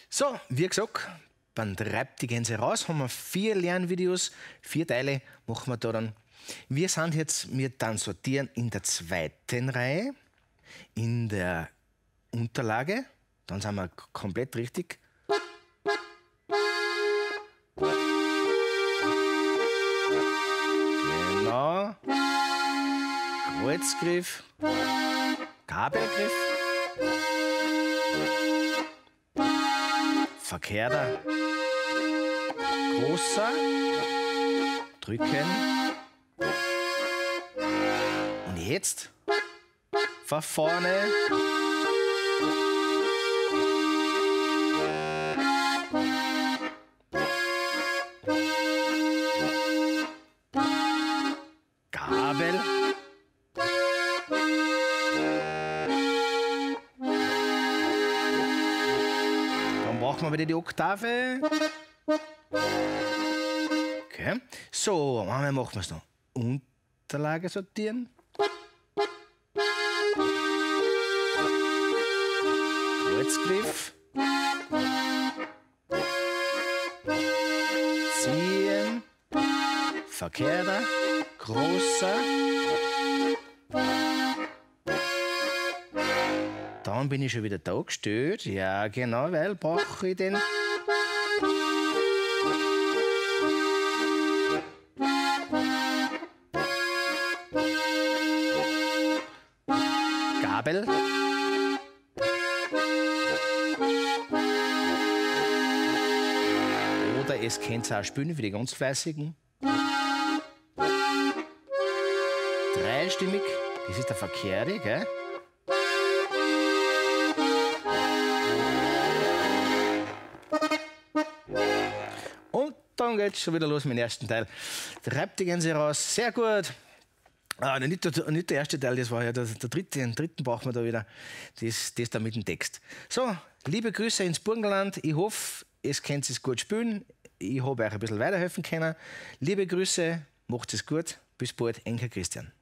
So, wie gesagt, beim Treibt die Gänse raus haben wir 4 Lernvideos, 4 Teile machen wir da dann. Wir dann sortieren in der zweiten Reihe, in der Unterlage, dann sind wir komplett richtig. Genau. Kreuzgriff, Gabelgriff, verkehrter, großer, drücken und jetzt von vorne. Gabel. Dann brauchen wir wieder die Oktave. Okay. So, einmal machen wir es noch. Unterlage sortieren. Kreuzgriff. Ziehen. Verkehrter. Großer. Dann bin ich schon wieder da gestellt. Ja, genau, weil brauche ich den. Gabel. Oder es könnt ihr auch spielen für die ganz Fleißigen. Dreistimmig, das ist der Verkehrte, gell? Und dann geht's schon wieder los mit dem ersten Teil. Treibt die Gänse raus, sehr gut. Nicht der erste Teil, das war ja der dritte. Den dritten brauchen wir da wieder. Das da mit dem Text. So, liebe Grüße ins Burgenland. Ich hoffe, es könnt es gut spielen. Ich habe euch ein bisschen weiterhelfen können. Liebe Grüße, macht es gut. Bis bald, Enkel Christian.